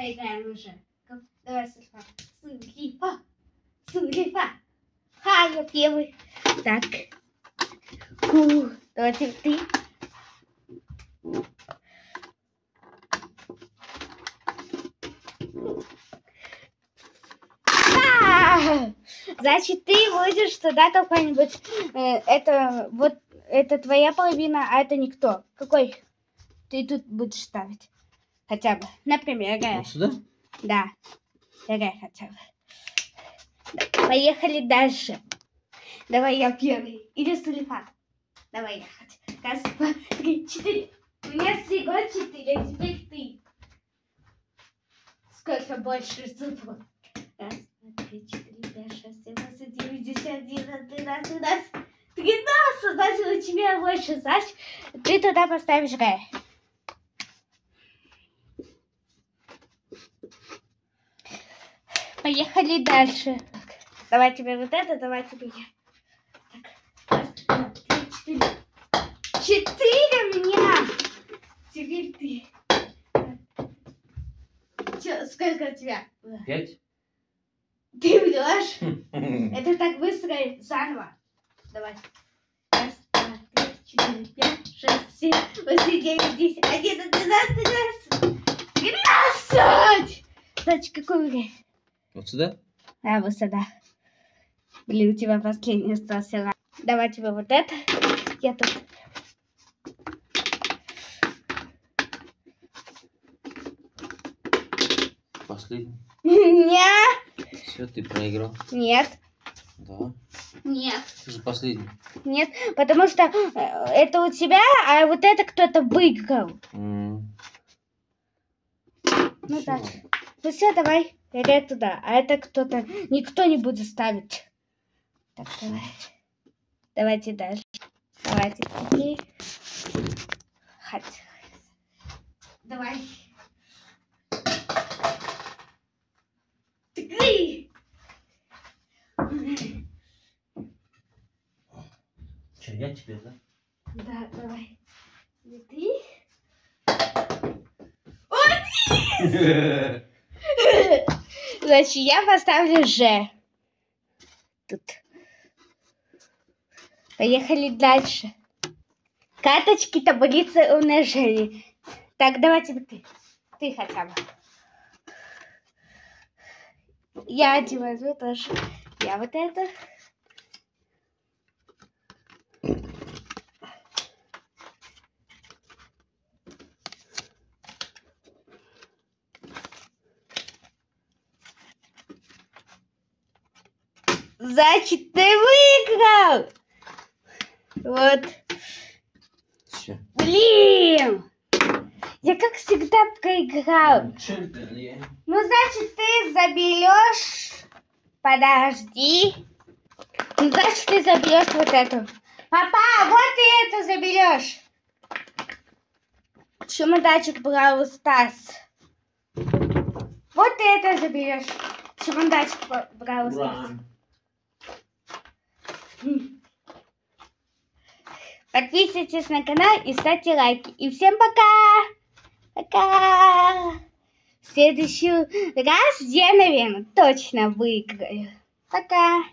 поиграем уже. Давай, Сульфа. Сульфа. Сульфа. Ха, я первый. Так. Давайте ты. Значит, ты будешь туда какой-нибудь. Это твоя половина, а это никто. Какой ты тут будешь ставить? Хотя бы. Например, Вот сюда? Да. Давай хотя бы. Поехали дальше. Давай я первый. Или Сульфа. Давай ехать. Раз, два, три, четыре. У меня всего 4, а теперь ты. Сколько больше зубов? Раз, два, три, четыре, пять, шесть, семь, восемь, девять, десять, 11, 12, 13. 13, значит, у тебя больше. Значит, ты туда поставишь Г. Поехали дальше. Давай тебе вот это, давай тебе я. Так, раз, два, три, четыре. 4 у меня. Теперь ты. Сколько у тебя? 5. Ты врешь? Это так быстро. Заново. Давай. Раз, два, три, четыре, пять, шесть, 7, 8, 9, 10, 11, 12, 13. Значит, какой время? Вот сюда? А, вот сюда. Блин, у тебя последний остался. Давай тебе вот это. Я тут. Последний. Нет. Все, ты проиграл. Нет. Да. Нет. Ты же последний. Нет, потому что это у тебя, а вот это кто-то выиграл. Ну всё. так. Ну все, давай. Я туда. А это кто-то. Никто не будет ставить. Так, давай. Давайте дальше. Давайте теперь. Давай. Ты. Че, я тебе, да? Да, давай. И ты. Один! Значит, я поставлю Ж. Тут. Поехали дальше. Карточки, таблицы умножения. Так, давайте ты. Ты хотя бы. Я один возьму тоже. Я вот это. Значит, ты выиграл! Вот. Все. Блин! Я как всегда проиграл. Чемпион. Ну, значит, ты заберешь... Подожди. Ну, значит, ты заберешь вот эту. Папа, вот ты это заберешь. Чемоданчик Бравл Старс. Вот ты это заберешь. Чемоданчик Бравл Старс. Подписывайтесь на канал и ставьте лайки. И всем пока! Пока! В следующий раз я, наверное, точно выиграю. Пока!